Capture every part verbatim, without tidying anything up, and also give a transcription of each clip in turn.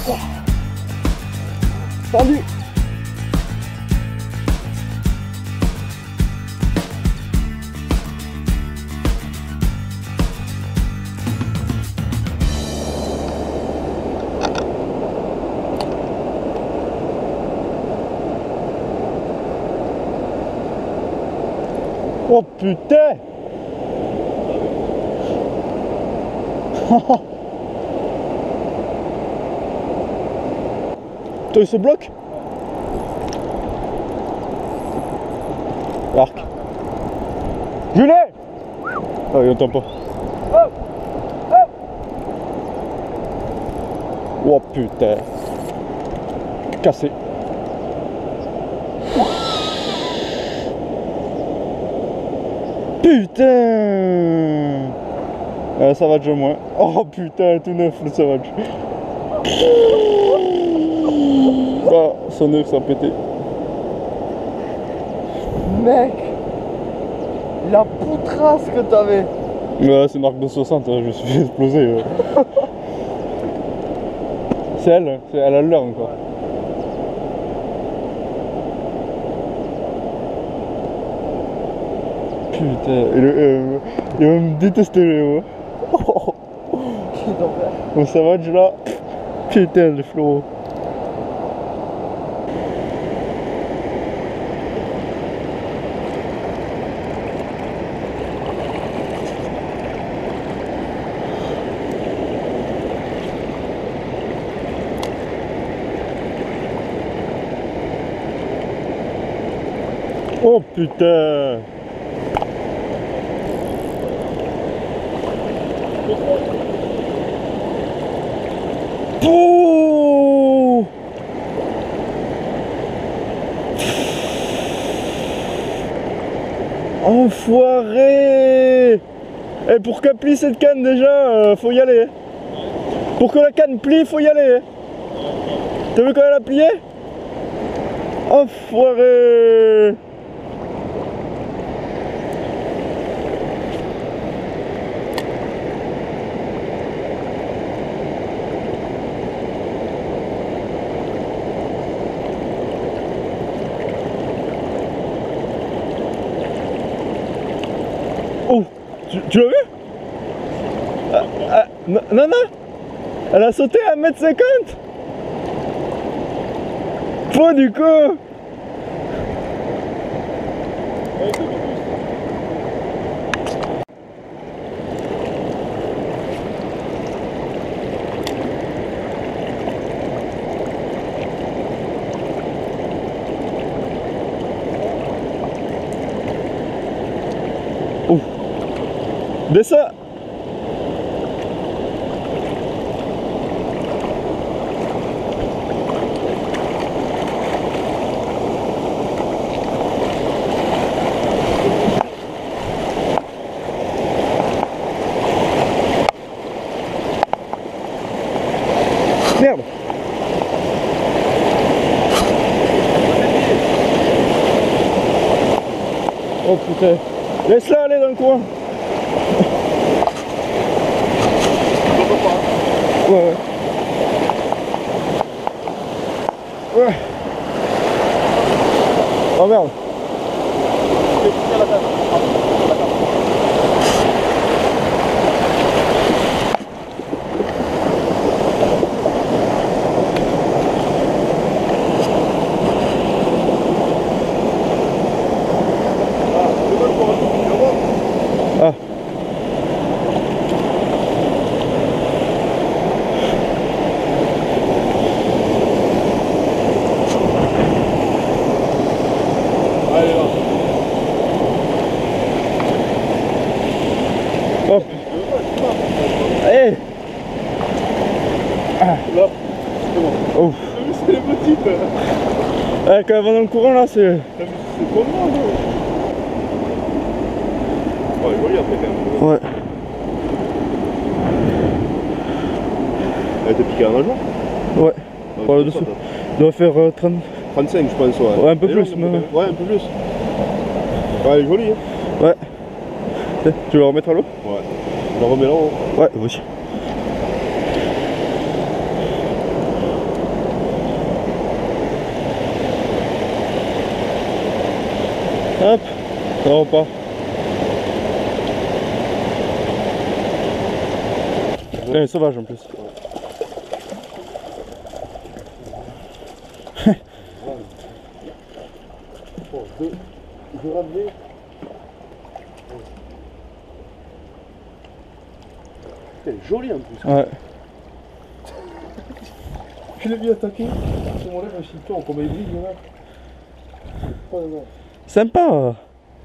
Tendu. Oh putain. Toi il se bloque. Arc. Jules. Ah il entend pas. Oh putain. Cassé. Putain. Ah, ça va déjà moins. Oh putain, tout neuf le savage. Ah, ça neuf, ça a pété. Mec, la poutrasse que t'avais. Ouais, c'est une arc de soixante, hein, je me suis fait exploser. Ouais. C'est elle, hein, elle a l'heure encore. Putain, il, euh, il va me détester, moi. Oh. Mon savage là. Putain, le flot. Oh putain. Oh. Enfoiré. Et pour qu'elle plie cette canne déjà, euh, faut y aller. Pour que la canne plie, faut y aller. T'as vu quand elle a plié? Enfoiré. Oh, tu, tu l'as vu? ah, ah, Non, non, elle a sauté à un mètre cinquante. Pas du coup. Oh. Descends. Merde. Oh putain. Laisse-la aller dans le coin. Ouais, ouais. Ouais. Oh merde. Ah. Allez là. Hop. Allez. Ah. Là, c'est bon. Oh. C'est les petites. Ouais, quand elle va dans le courant là, c'est... C'est comment là? Oh, il est joli après quand même. Ouais. Elle était piquée à un nageoire? Ouais. Ouais, Par le dessous. Il doit faire euh, trente... trente-cinq je pense, ouais. Ouais, un peu Et plus, là, mais... Ouais, un peu plus. Ouais, elle est jolie, hein. Ouais. Tu veux la remettre à l'eau? Ouais. Je la remets là-haut. Ouais, oui. Non, pas. Elle est sauvage en plus. Bon, deux, deux ramener. Elle est jolie en plus. Ouais. Je l'ai vu attaquer. C'est mon lèvre, je suis con, comme il brille là. Oh, non. Sympa.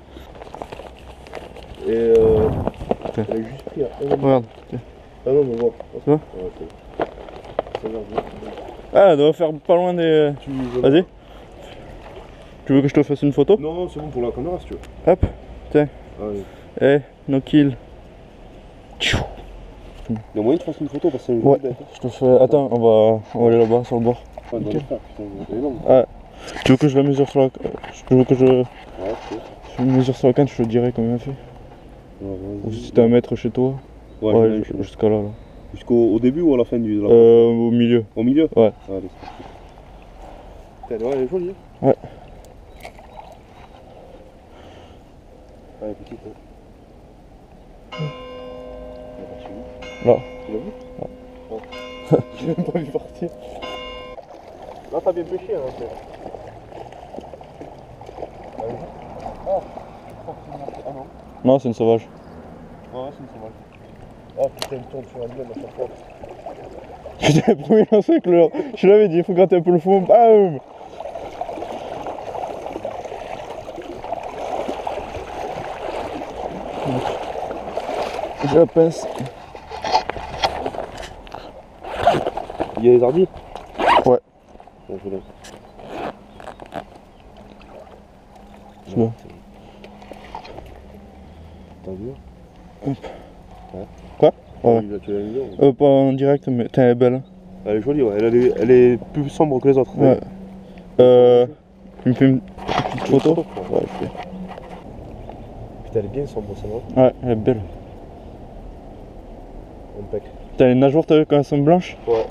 Et euh. Tiens. Elle a juste pris à un. Regarde. Tiens. Ah non, mais bon. Ça va? Ouais, c'est bon. Ça va bien. Ah, elle doit faire pas loin des... Tu veux- Vas-y. Tu veux que je te fasse une photo? Non, non, c'est bon pour la caméra si tu veux. Hop. Tiens. Ah oui. Eh, no kill. Tchou. Il y a moyen de faire une photo parce que c'est une Ouais. bête. Je te fais... Attends, on va, on va aller là-bas sur le bord. Ouais, dans le faire, putain, elle est énorme. Ah. Tu veux que je la mesure sur la... Tu veux que je... Ouais, c'est Je mesure sur la canne, je te dirai combien elle fait. Ouais, Ou si t'as un mètre chez toi. Ouais, Ouais, ouais ju- jusqu'à là, là. jusqu'au au début ou à la fin du. de la- Euh, au milieu. Au milieu. Ouais. Ah, allez, c'est parti. Elle est jolie. Hein. Ouais. Elle est petite. Hein. Elle est partie où? Là. Tu l'as vu? Ouais. Oh. J'ai même pas vu partir. Là, t'as bien pêché, hein. c'est- Oh. Ah non. Non, c'est une sauvage. Ouais, c'est une sauvage. Oh putain, il tourne sur un blême à chaque fois. Putain, le premier lancer avec le... Je l'avais dit, il faut gratter un peu le fond. Bam. Je la pince. Il y a les ardis? Ouais. Ouais, je laisse. C'est bon. T'as vu? Hop. Ouais. Quoi? Ouais. Tu l'as- tu l'as mis, ouais. Euh, pas en direct, mais putain, elle est belle. Hein. Elle est jolie, ouais. Elle, est, elle est plus sombre que les autres. Ouais. Euh. Tu me fais une petite photo? Ouais, ok. Putain, elle est bien sombre, ça va. Ouais, elle est belle. Impec. Putain, les nageoires, t'as vu quand elles sont blanches? Ouais.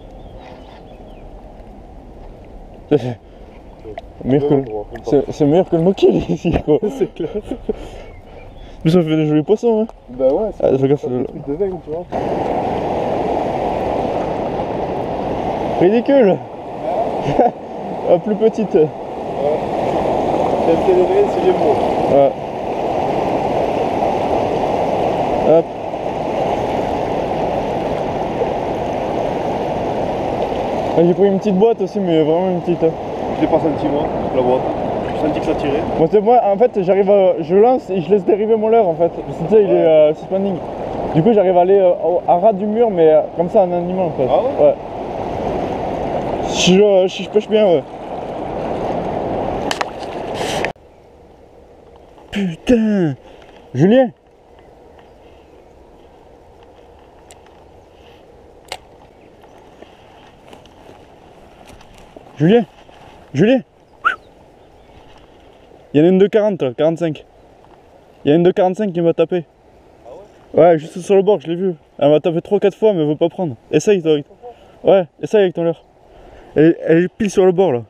C'est meilleur, que le... c'est- c'est meilleur que le Nokia ici, quoi. C'est clair. Mais ça fait des jolis poissons, hein. Bah ouais, c'est Ah, regarde, ça c'est fait le- un truc de dingue, tu vois. Ridicule. La plus petite. C'est un téléphone, c'est bien beau. Ouais. Hop. Ah, j'ai pris une petite boîte aussi, mais vraiment une petite. Hein. Je l'ai pas senti moi, la boîte. J'ai senti que ça tirait. Moi, c'est moi, en fait, j'arrive à. Je lance et je laisse dériver mon leurre en fait. Parce que tu sais, il est euh, suspending. Du coup, j'arrive à aller euh, au- à ras du mur, mais euh, comme ça en animal en fait. Ah ouais? Ouais. Si je, euh, si je pêche bien, ouais. Putain! Julien! Julien! Julien! Il y en a une de quarante là, quarante-cinq. Il y a une de quarante-cinq qui m'a tapé. Ah ouais? Ouais, juste sur le bord, je l'ai vu. Elle m'a tapé trois quatre fois, mais elle veut pas prendre. Essaye toi. Avec... Ouais, essaye avec ton leurre. Elle, elle est pile sur le bord là.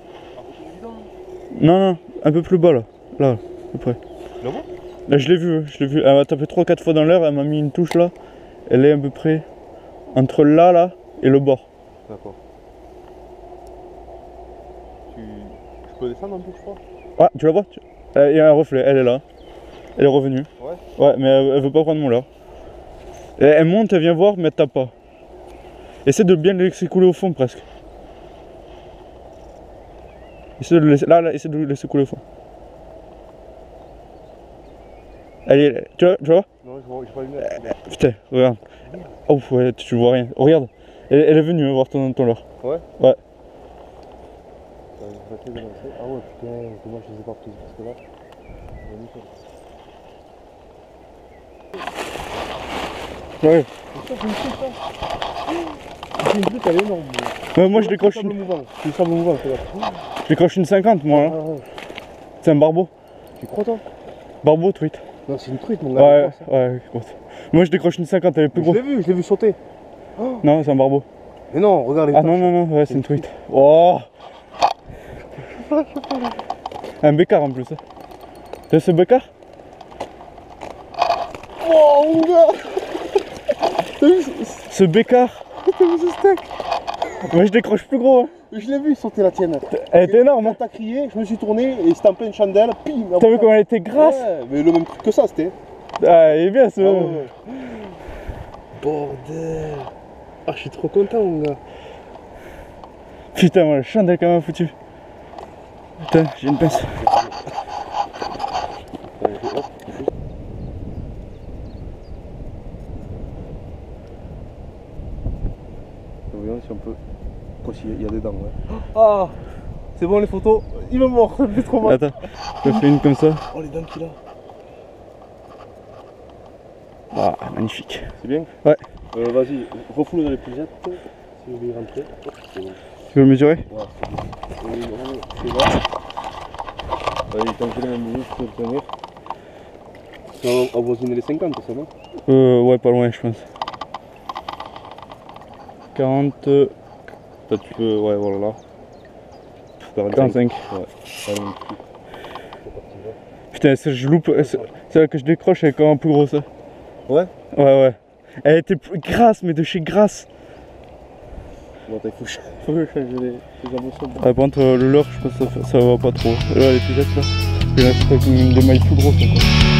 Non, non, un peu plus bas là. Là, à peu près. Là bas? Là, je l'ai vu, je l'ai vu. Elle m'a tapé trois quatre fois dans l'heure, elle m'a mis une touche là. Elle est à peu près entre là, là et le bord. D'accord. Tu... Je peux descendre un peu, je crois? Ah, tu la vois tu... Euh, Il y a un reflet, elle est là. Elle est revenue. Ouais. Ouais, mais elle, elle veut pas prendre mon leurre. Et elle monte, elle vient voir, mais elle tape pas. Essaie de bien le laisser couler au fond presque. Essaie de le laisser, là, là, essaie de le laisser couler au fond. Allez, tu vois, tu vois? Non, je vois, j'ai pas lumière. Putain, regarde. Oh, ouais, tu vois rien. Oh, regarde, elle, elle est venue hein, voir ton, ton leurre. Ouais? Ouais. Ah ouais, putain, dommage, je les ai pas prises parce que là. Ouais. C'est une truc, elle est énorme. Ouais, moi je décroche C'est une... du sable mouvant, c'est là. je décroche une cinquante moi. Hein. Ah ouais. C'est un barbeau. Tu crois toi? Barbeau truite. Non, c'est une truite, mon gars. Ouais, ouais, grosse. Moi je décroche une cinquante, elle est plus Je grosse. l'ai vu, je l'ai vu sauter. Non, c'est un barbeau. Mais non, regarde les Ah non, non, non, ouais, c'est une truite. Oh. Un bécard en plus. Hein. T'as ce beccar? Oh mon gars. T'as vu Ce beccar? T'as vu ce steak? Moi je décroche plus gros hein. Je l'ai vu sauter la tienne. Elle est énorme hein. T'as crié, je me suis tourné et il s'est en pleine chandelle. Pim. T'as vu comment elle était grasse? Ouais, mais le même truc que ça c'était. Ah il est bien ce. Ah, ouais, ouais. Bordel. Ah je suis trop content mon gars. Putain moi la chandelle quand même foutu. Putain j'ai une pince. Voyons si on peut. Quoi s'il y a des dents ouais. Ah c'est bon les photos. Il me mord, ça me fait trop mal. Attends, je fais une comme ça. Oh les dents qu'il a. Ah magnifique. C'est bien? Ouais. Euh, Vas-y, refoule dans les plusettes. Si vous voulez rentrer. C'est bon. Tu veux le mesurer? Ouais, c'est bon. C'est là. Il est engelé un minute, je peux le tenir. Ça va avoisiner les cinquante, ça non? Euh ouais pas loin je pense. quarante. euh, Toi tu peux, ouais voilà là. quarante-cinq. Ouais. Allez, Putain ça je loupe. Celle que je décroche elle est quand même plus grosse. Hein. ouais? Ouais ouais. Elle était plus grasse mais de chez grasse. Bon t'as il faut, faut que je change les, les embossons. Ah, par contre euh, le leurre je pense que ça, ça va pas trop. Là les pigeettes là. Et là c'est avec des mailles plus grosses encore.